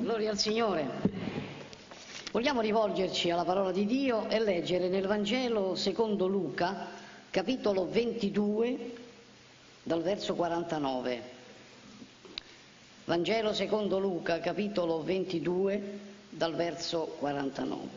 Gloria al Signore. Vogliamo rivolgerci alla parola di Dio e leggere nel Vangelo secondo Luca, capitolo 22, dal verso 49. Vangelo secondo Luca, capitolo 22, dal verso 49.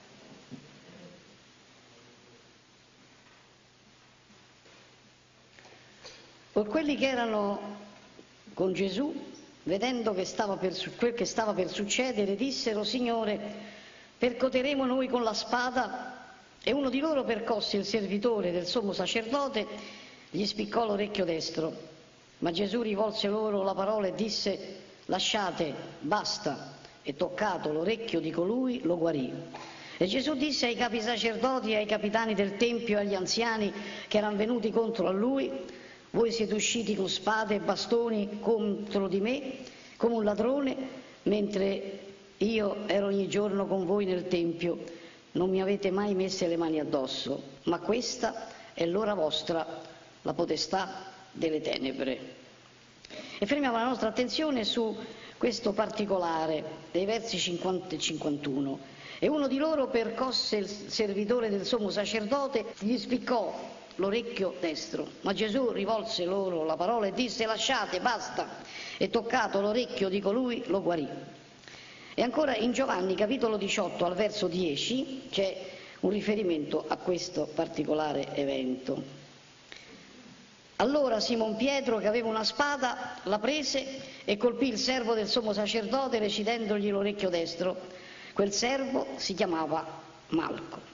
Or quelli che erano con Gesù, vedendo quel che stava per succedere, dissero: Signore, percoteremo noi con la spada? E uno di loro percosse il servitore del sommo sacerdote, gli spiccò l'orecchio destro. Ma Gesù rivolse loro la parola e disse: lasciate, basta. E toccato l'orecchio di colui lo guarì. E Gesù disse ai capi sacerdoti e ai capitani del Tempio e agli anziani che erano venuti contro a lui: voi siete usciti con spade e bastoni contro di me, come un ladrone, mentre io ero ogni giorno con voi nel Tempio. Non mi avete mai messe le mani addosso, ma questa è l'ora vostra, la potestà delle tenebre. E fermiamo la nostra attenzione su questo particolare dei versi 50 e 51. E uno di loro percosse il servitore del sommo sacerdote, gli spiccò l'orecchio destro, ma Gesù rivolse loro la parola e disse: lasciate, basta. E toccato l'orecchio di colui lo guarì. E ancora in Giovanni capitolo 18 al verso 10 c'è un riferimento a questo particolare evento. Allora Simon Pietro, che aveva una spada, la prese e colpì il servo del sommo sacerdote recidendogli l'orecchio destro. Quel servo si chiamava Malco.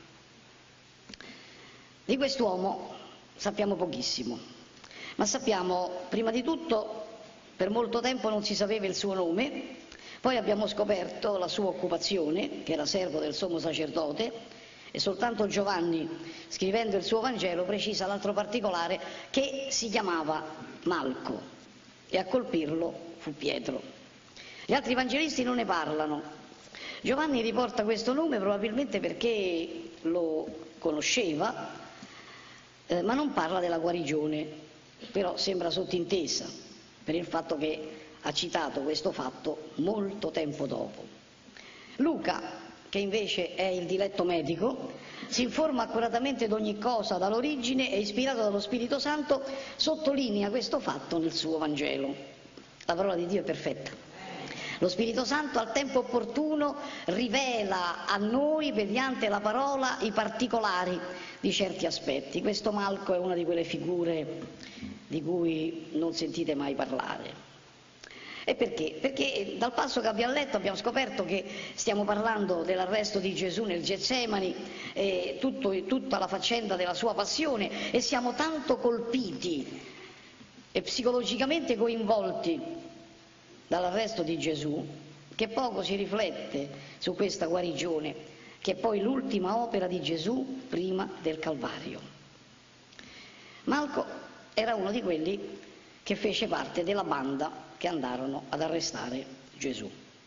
Di quest'uomo sappiamo pochissimo, ma sappiamo prima di tutto, per molto tempo non si sapeva il suo nome, poi abbiamo scoperto la sua occupazione, che era servo del sommo sacerdote, e soltanto Giovanni, scrivendo il suo Vangelo, precisa l'altro particolare, che si chiamava Malco, e a colpirlo fu Pietro. Gli altri evangelisti non ne parlano. Giovanni riporta questo nome probabilmente perché lo conosceva, ma non parla della guarigione, però sembra sottintesa per il fatto che ha citato questo fatto molto tempo dopo. Luca, che invece è il diletto medico, si informa accuratamente di ogni cosa dall'origine e, ispirato dallo Spirito Santo, sottolinea questo fatto nel suo Vangelo. La parola di Dio è perfetta. Lo Spirito Santo al tempo opportuno rivela a noi, mediante la parola, i particolari di certi aspetti. Questo Malco è una di quelle figure di cui non sentite mai parlare. E perché? Perché dal passo che abbiamo letto abbiamo scoperto che stiamo parlando dell'arresto di Gesù nel Getsemani, tutta la faccenda della sua passione, e siamo tanto colpiti e psicologicamente coinvolti dall'arresto di Gesù che poco si riflette su questa guarigione, che è poi l'ultima opera di Gesù prima del Calvario. Malco era uno di quelli che fece parte della banda che andarono ad arrestare Gesù.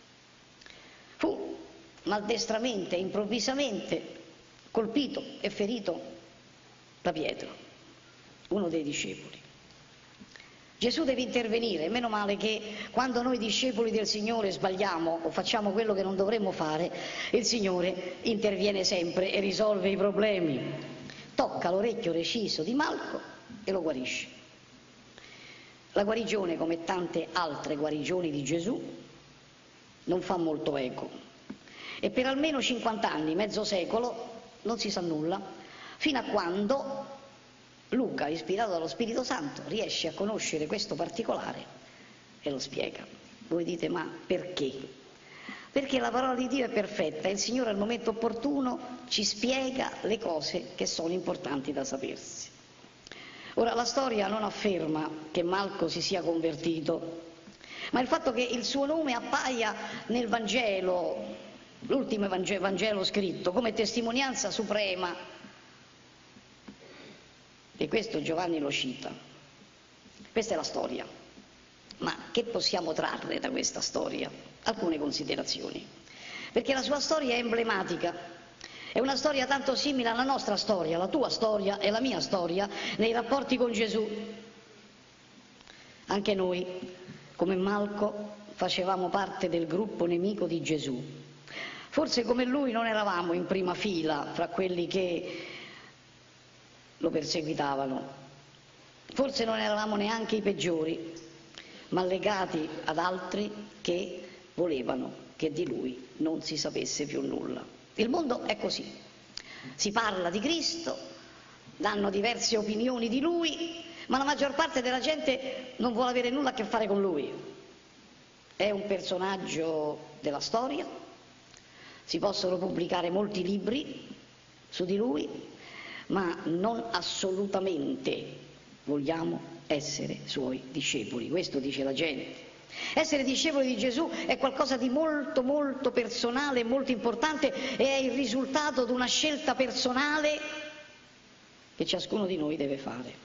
Fu maldestramente, improvvisamente colpito e ferito da Pietro, uno dei discepoli. Gesù deve intervenire, meno male che quando noi discepoli del Signore sbagliamo o facciamo quello che non dovremmo fare, il Signore interviene sempre e risolve i problemi. Tocca l'orecchio reciso di Malco e lo guarisce. La guarigione, come tante altre guarigioni di Gesù, non fa molto eco. E per almeno 50 anni, mezzo secolo, non si sa nulla, fino a quando Luca, ispirato dallo Spirito Santo, riesce a conoscere questo particolare e lo spiega. Voi dite: ma perché? Perché la parola di Dio è perfetta e il Signore al momento opportuno ci spiega le cose che sono importanti da sapersi. Ora, la storia non afferma che Malco si sia convertito, ma il fatto che il suo nome appaia nel Vangelo, l'ultimo Vangelo scritto, come testimonianza suprema. E questo Giovanni lo cita. Questa è la storia. Ma che possiamo trarre da questa storia? Alcune considerazioni. Perché la sua storia è emblematica. È una storia tanto simile alla nostra storia, la tua storia e la mia storia, nei rapporti con Gesù. Anche noi, come Malco, facevamo parte del gruppo nemico di Gesù. Forse come lui non eravamo in prima fila fra quelli che lo perseguitavano. Forse non eravamo neanche i peggiori, ma legati ad altri che volevano che di lui non si sapesse più nulla. Il mondo è così. Si parla di Cristo, danno diverse opinioni di lui, ma la maggior parte della gente non vuole avere nulla a che fare con lui. È un personaggio della storia, si possono pubblicare molti libri su di lui, ma non assolutamente vogliamo essere suoi discepoli, questo dice la gente. Essere discepoli di Gesù è qualcosa di molto molto personale e molto importante, e è il risultato di una scelta personale che ciascuno di noi deve fare.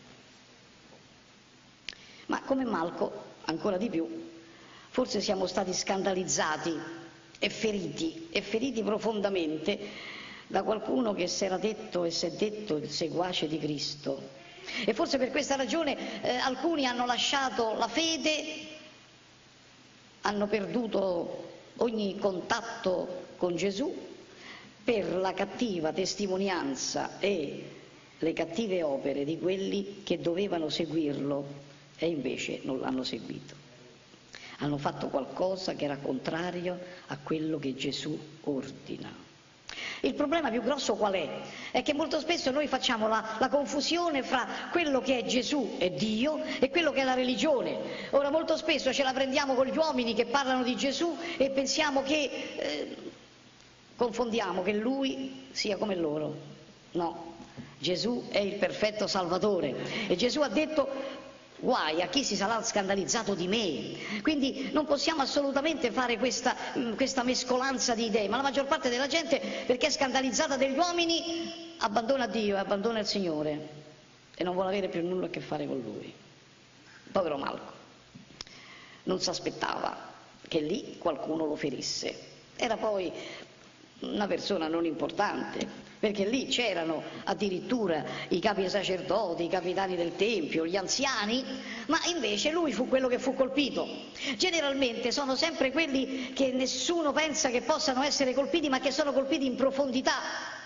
Ma come Malco, ancora di più, forse siamo stati scandalizzati e feriti profondamente da qualcuno che si era detto e si è detto il seguace di Cristo. E forse per questa ragione alcuni hanno lasciato la fede, hanno perduto ogni contatto con Gesù per la cattiva testimonianza e le cattive opere di quelli che dovevano seguirlo e invece non l'hanno seguito. Hanno fatto qualcosa che era contrario a quello che Gesù ordina. Il problema più grosso qual è? È che molto spesso noi facciamo la confusione fra quello che è Gesù e Dio e quello che è la religione. Ora molto spesso ce la prendiamo con gli uomini che parlano di Gesù e pensiamo che confondiamo che Lui sia come loro. No, Gesù è il perfetto Salvatore e Gesù ha detto: guai a chi si sarà scandalizzato di me. Quindi non possiamo assolutamente fare questa mescolanza di idee, ma la maggior parte della gente, perché è scandalizzata degli uomini, abbandona Dio e abbandona il Signore e non vuole avere più nulla a che fare con Lui. Povero Malco non si aspettava che lì qualcuno lo ferisse. Era poi una persona non importante, perché lì c'erano addirittura i capi sacerdoti, i capitani del tempio, gli anziani, ma invece lui fu quello che fu colpito. Generalmente sono sempre quelli che nessuno pensa che possano essere colpiti, ma che sono colpiti in profondità.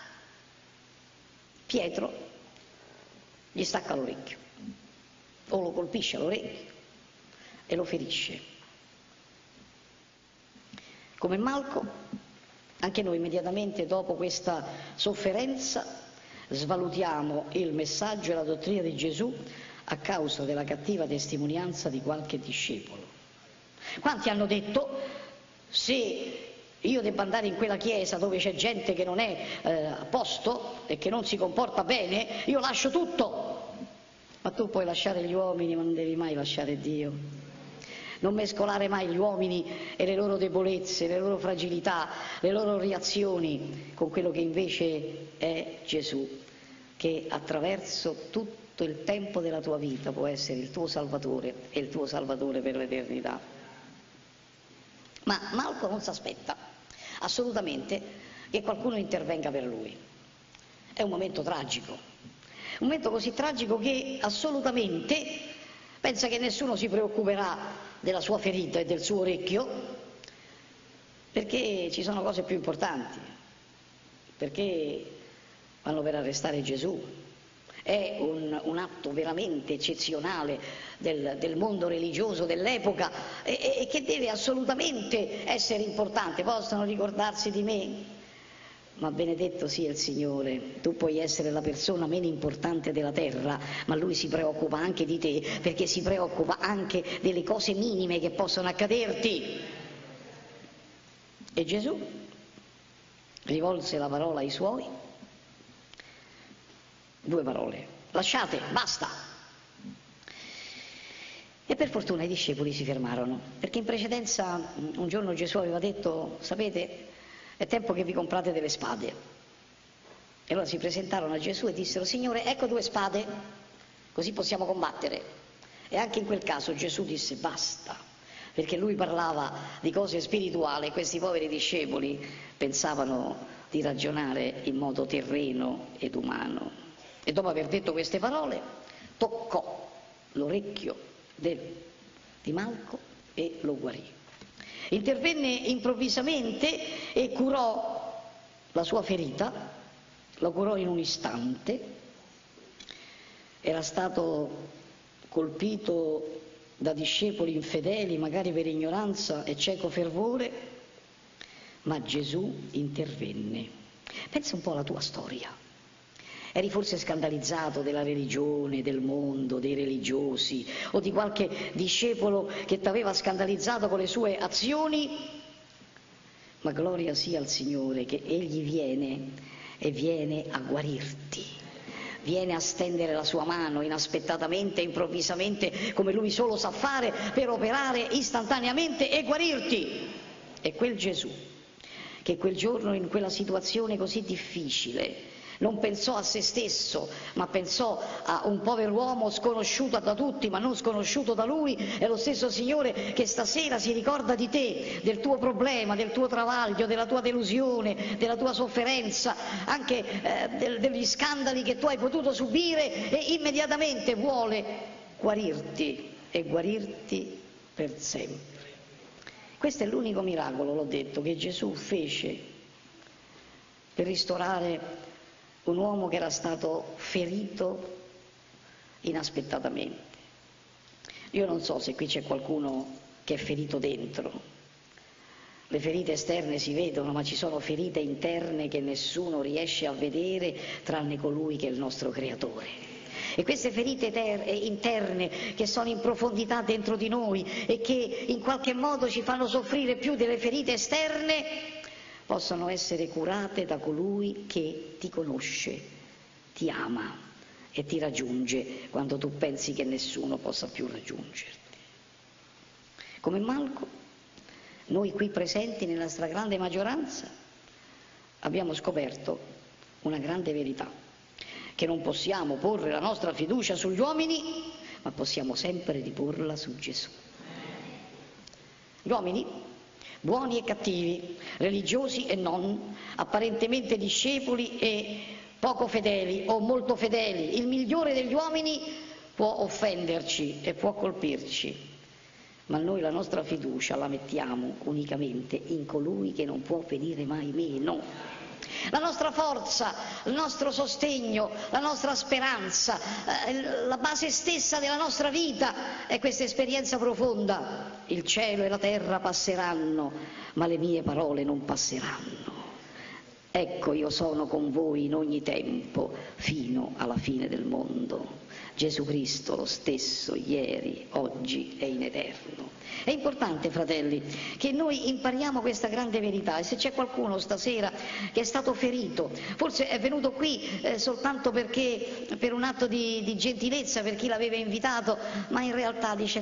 Pietro gli stacca l'orecchio, o lo colpisce all'orecchio e lo ferisce. Come Malco, anche noi immediatamente dopo questa sofferenza svalutiamo il messaggio e la dottrina di Gesù a causa della cattiva testimonianza di qualche discepolo. Quanti hanno detto: se io devo andare in quella chiesa dove c'è gente che non è a posto e che non si comporta bene, io lascio tutto. Ma tu puoi lasciare gli uomini, ma non devi mai lasciare Dio. Non mescolare mai gli uomini e le loro debolezze, le loro fragilità, le loro reazioni con quello che invece è Gesù, che attraverso tutto il tempo della tua vita può essere il tuo Salvatore e il tuo Salvatore per l'eternità. Ma Malco non si aspetta assolutamente che qualcuno intervenga per lui. È un momento tragico, un momento così tragico che assolutamente pensa che nessuno si preoccuperà della sua ferita e del suo orecchio, perché ci sono cose più importanti, perché vanno per arrestare Gesù. È un atto veramente eccezionale del mondo religioso dell'epoca e che deve assolutamente essere importante. Possono ricordarsi di me, ma benedetto sia il Signore. Tu puoi essere la persona meno importante della terra, ma Lui si preoccupa anche di te, perché si preoccupa anche delle cose minime che possono accaderti. E Gesù rivolse la parola ai Suoi, 2 parole: lasciate, basta. E per fortuna i discepoli si fermarono, perché in precedenza un giorno Gesù aveva detto: sapete, è tempo che vi comprate delle spade. E allora si presentarono a Gesù e dissero: Signore, ecco 2 spade, così possiamo combattere. E anche in quel caso Gesù disse: basta, perché lui parlava di cose spirituali e questi poveri discepoli pensavano di ragionare in modo terreno ed umano. E dopo aver detto queste parole toccò l'orecchio di Malco e lo guarì. Intervenne improvvisamente e curò la sua ferita, la curò in un istante. Era stato colpito da discepoli infedeli, magari per ignoranza e cieco fervore, ma Gesù intervenne. Pensa un po' alla tua storia. Eri forse scandalizzato della religione, del mondo, dei religiosi o di qualche discepolo che ti aveva scandalizzato con le sue azioni? Ma gloria sia al Signore che Egli viene e viene a guarirti. Viene a stendere la sua mano inaspettatamente, improvvisamente, come Lui solo sa fare, per operare istantaneamente e guarirti. E quel Gesù, che quel giorno in quella situazione così difficile non pensò a se stesso, ma pensò a un pover'uomo sconosciuto da tutti, ma non sconosciuto da Lui, è lo stesso Signore che stasera si ricorda di te, del tuo problema, del tuo travaglio, della tua delusione, della tua sofferenza, anche degli scandali che tu hai potuto subire, e immediatamente vuole guarirti e guarirti per sempre. Questo è l'unico miracolo, l'ho detto, che Gesù fece per ristorare un uomo che era stato ferito inaspettatamente. Io non so se qui c'è qualcuno che è ferito dentro. Le ferite esterne si vedono, ma ci sono ferite interne che nessuno riesce a vedere tranne colui che è il nostro Creatore. E queste ferite interne che sono in profondità dentro di noi e che in qualche modo ci fanno soffrire più delle ferite esterne, possono essere curate da colui che ti conosce, ti ama e ti raggiunge quando tu pensi che nessuno possa più raggiungerti. Come Malco, noi qui presenti nella stragrande maggioranza abbiamo scoperto una grande verità, che non possiamo porre la nostra fiducia sugli uomini, ma possiamo sempre riporla su Gesù. Gli uomini, buoni e cattivi, religiosi e non, apparentemente discepoli e poco fedeli o molto fedeli, il migliore degli uomini può offenderci e può colpirci, ma noi la nostra fiducia la mettiamo unicamente in colui che non può venire mai meno. La nostra forza, il nostro sostegno, la nostra speranza, la base stessa della nostra vita è questa esperienza profonda. Il cielo e la terra passeranno, ma le mie parole non passeranno. Ecco, io sono con voi in ogni tempo, fino alla fine del mondo. Gesù Cristo lo stesso ieri, oggi e in eterno. È importante, fratelli, che noi impariamo questa grande verità, e se c'è qualcuno stasera che è stato ferito, forse è venuto qui soltanto perché per un atto di gentilezza per chi l'aveva invitato, ma in realtà dice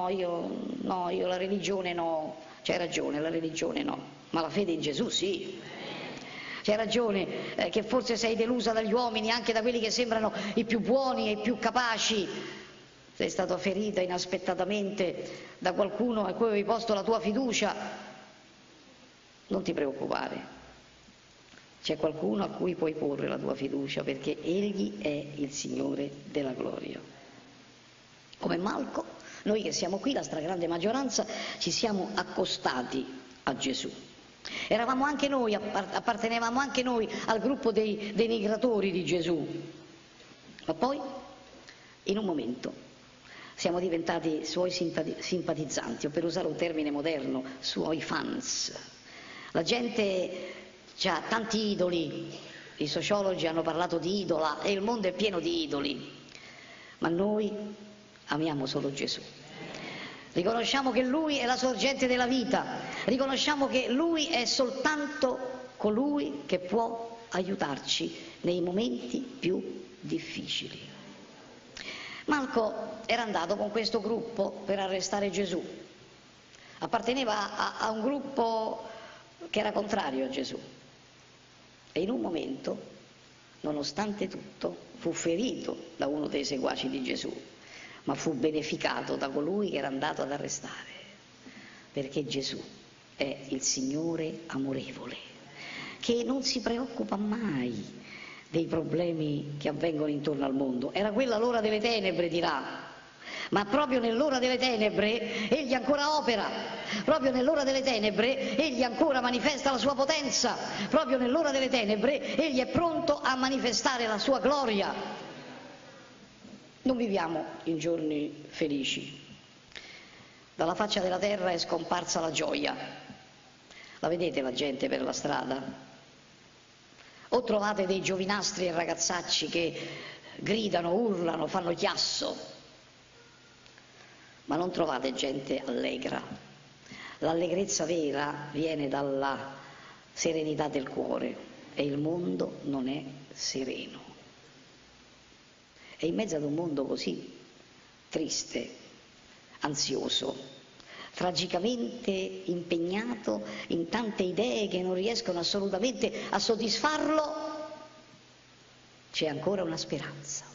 io la religione no, c'hai ragione, la religione no, ma la fede in Gesù sì. C'hai ragione che forse sei delusa dagli uomini, anche da quelli che sembrano i più buoni e i più capaci. Sei stata ferita inaspettatamente da qualcuno a cui avevi posto la tua fiducia. Non ti preoccupare. C'è qualcuno a cui puoi porre la tua fiducia, perché Egli è il Signore della gloria. Come Malco, noi che siamo qui, la stragrande maggioranza, ci siamo accostati a Gesù. Eravamo anche noi, appartenevamo anche noi al gruppo dei denigratori di Gesù, ma poi in un momento siamo diventati suoi simpatizzanti, o per usare un termine moderno, suoi fans. La gente ha tanti idoli, i sociologi hanno parlato di idola e il mondo è pieno di idoli, ma noi amiamo solo Gesù. Riconosciamo che Lui è la sorgente della vita, riconosciamo che Lui è soltanto colui che può aiutarci nei momenti più difficili. Malco era andato con questo gruppo per arrestare Gesù, apparteneva a un gruppo che era contrario a Gesù e in un momento, nonostante tutto, fu ferito da uno dei seguaci di Gesù, ma fu beneficato da colui che era andato ad arrestare, perché Gesù è il Signore amorevole, che non si preoccupa mai dei problemi che avvengono intorno al mondo. Era quella l'ora delle tenebre, dirà, Ma proprio nell'ora delle tenebre egli ancora opera, proprio nell'ora delle tenebre egli ancora manifesta la sua potenza, proprio nell'ora delle tenebre egli è pronto a manifestare la sua gloria. Non viviamo in giorni felici. Dalla faccia della terra è scomparsa la gioia. La vedete la gente per la strada? O trovate dei giovinastri e ragazzacci che gridano, urlano, fanno chiasso, ma non trovate gente allegra. L'allegrezza vera viene dalla serenità del cuore e il mondo non è sereno. E in mezzo ad un mondo così triste, ansioso, tragicamente impegnato in tante idee che non riescono assolutamente a soddisfarlo, c'è ancora una speranza.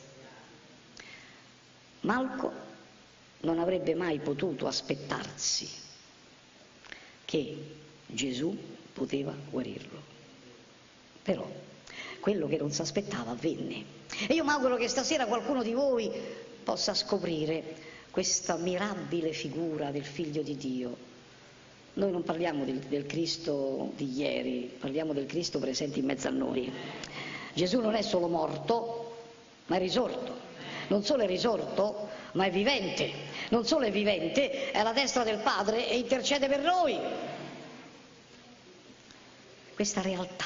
Malco non avrebbe mai potuto aspettarsi che Gesù poteva guarirlo. Però quello che non si aspettava avvenne. E io mi auguro che stasera qualcuno di voi possa scoprire questa mirabile figura del Figlio di Dio. Noi non parliamo del Cristo di ieri, parliamo del Cristo presente in mezzo a noi. Gesù non è solo morto, ma è risorto. Non solo è risorto, ma è vivente. Non solo è vivente, è alla destra del Padre e intercede per noi. Questa realtà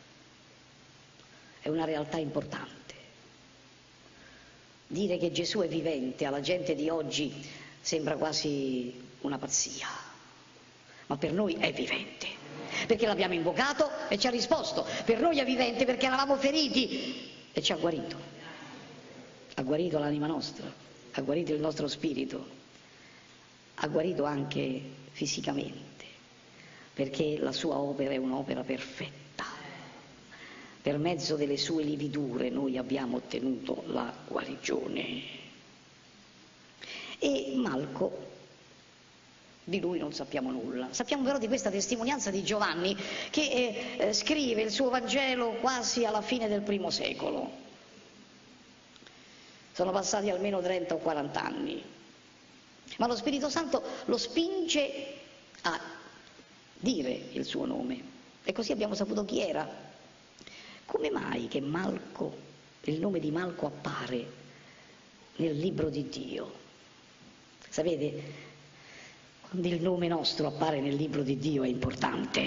è una realtà importante. Dire che Gesù è vivente alla gente di oggi sembra quasi una pazzia, ma per noi è vivente, perché l'abbiamo invocato e ci ha risposto. Per noi è vivente perché eravamo feriti e ci ha guarito. Ha guarito l'anima nostra, ha guarito il nostro spirito, ha guarito anche fisicamente, perché la sua opera è un'opera perfetta. Per mezzo delle sue lividure noi abbiamo ottenuto la guarigione. E Malco, di lui non sappiamo nulla. Sappiamo però di questa testimonianza di Giovanni che scrive il suo Vangelo quasi alla fine del I secolo. Sono passati almeno 30 o 40 anni, ma lo Spirito Santo lo spinge a dire il suo nome e così abbiamo saputo chi era. Come mai che Malco, il nome di Malco appare nel libro di Dio? Sapete, quando il nome nostro appare nel libro di Dio è importante.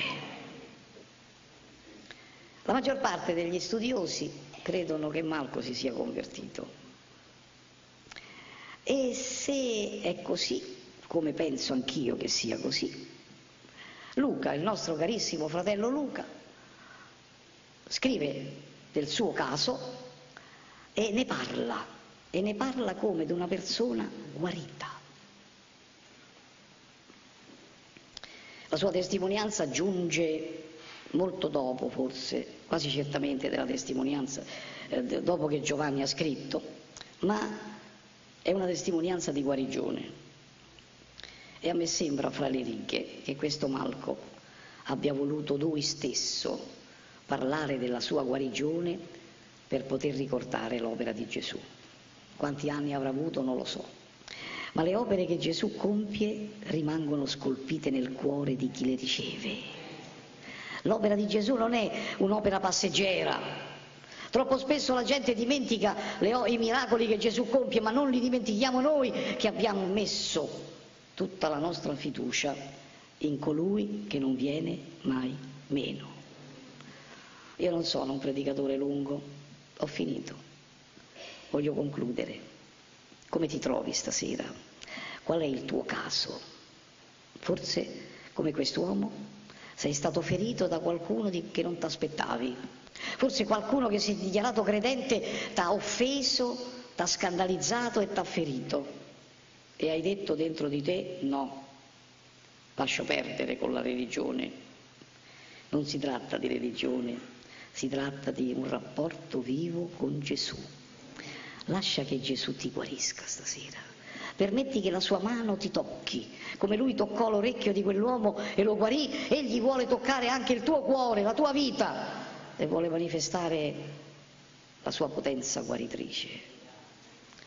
La maggior parte degli studiosi credono che Malco si sia convertito. E se è così, come penso anch'io che sia così, Luca, il nostro carissimo fratello Luca, scrive del suo caso e ne parla come di una persona guarita. La sua testimonianza giunge molto dopo, forse, quasi certamente della testimonianza, dopo che Giovanni ha scritto, ma è una testimonianza di guarigione. E a me sembra, fra le righe, che questo Malco abbia voluto lui stesso parlare della sua guarigione per poter ricordare l'opera di Gesù. Quanti anni avrà avuto non lo so, ma le opere che Gesù compie rimangono scolpite nel cuore di chi le riceve. L'opera di Gesù non è un'opera passeggera. Troppo spesso la gente dimentica i miracoli che Gesù compie, ma non li dimentichiamo noi che abbiamo messo tutta la nostra fiducia in colui che non viene mai meno. Io non sono un predicatore lungo, ho finito. Voglio concludere. Come ti trovi stasera? Qual è il tuo caso? Forse, come quest'uomo, sei stato ferito da qualcuno che non ti aspettavi. Forse qualcuno che si è dichiarato credente ti ha offeso, ti ha scandalizzato e ti ha ferito. E hai detto dentro di te: no, lascio perdere con la religione. Non si tratta di religione, si tratta di un rapporto vivo con Gesù. Lascia che Gesù ti guarisca stasera. Permetti che la sua mano ti tocchi, come lui toccò l'orecchio di quell'uomo e lo guarì. Egli vuole toccare anche il tuo cuore, la tua vita, e vuole manifestare la sua potenza guaritrice.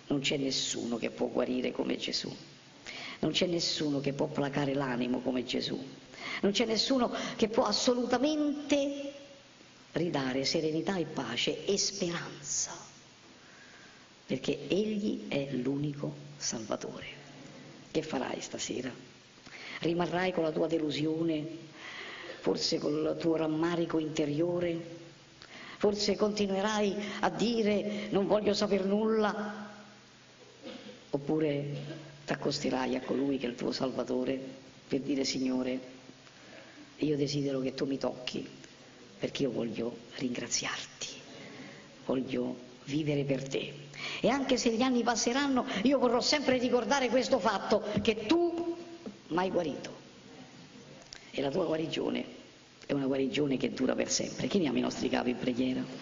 Non c'è nessuno che può guarire come Gesù. Non c'è nessuno che può placare l'animo come Gesù. Non c'è nessuno che può assolutamente ridare serenità e pace e speranza, perché Egli è l'unico Salvatore. Che farai stasera? Rimarrai con la tua delusione, forse col tuo rammarico interiore, forse continuerai a dire non voglio saper nulla, oppure ti accosterai a colui che è il tuo Salvatore per dire Signore, io desidero che tu mi tocchi perché io voglio ringraziarti, voglio vivere per te. E anche se gli anni passeranno io vorrò sempre ricordare questo fatto, che tu mi hai guarito e la tua guarigione è una guarigione che dura per sempre. Chiniamo i nostri capi in preghiera.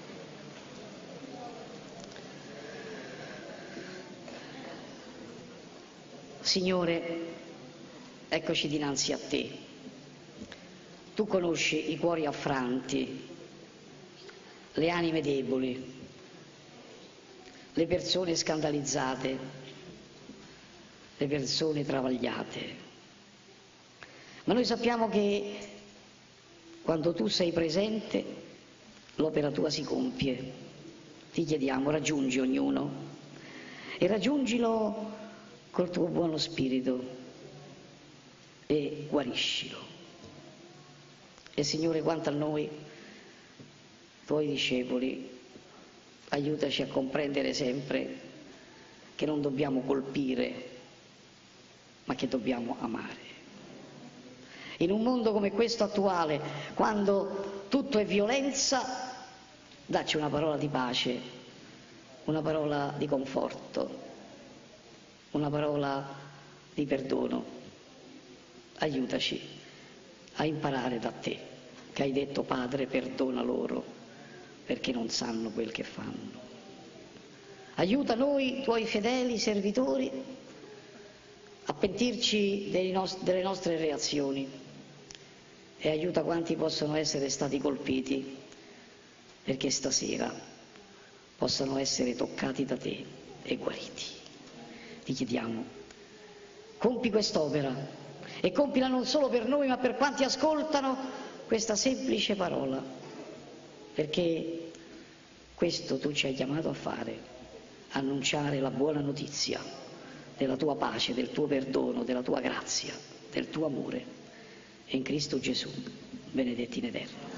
Signore, eccoci dinanzi a te. Tu conosci i cuori affranti, le anime deboli, le persone scandalizzate, le persone travagliate. Ma noi sappiamo che quando tu sei presente, l'opera tua si compie. Ti chiediamo, raggiungi ognuno e raggiungilo col tuo buono spirito e guariscilo. E Signore, quanto a noi, tuoi discepoli, aiutaci a comprendere sempre che non dobbiamo colpire, ma che dobbiamo amare. In un mondo come questo attuale, quando tutto è violenza, dacci una parola di pace, una parola di conforto, una parola di perdono. Aiutaci a imparare da te, che hai detto Padre, perdona loro, perché non sanno quel che fanno. Aiuta noi, tuoi fedeli servitori, a pentirci delle nostre reazioni e aiuta quanti possono essere stati colpiti, perché stasera possano essere toccati da te e guariti. Ti chiediamo, compi quest'opera e compila non solo per noi ma per quanti ascoltano questa semplice parola, perché questo tu ci hai chiamato a fare, annunciare la buona notizia della tua pace, del tuo perdono, della tua grazia, del tuo amore. E in Cristo Gesù, benedetti in eterno.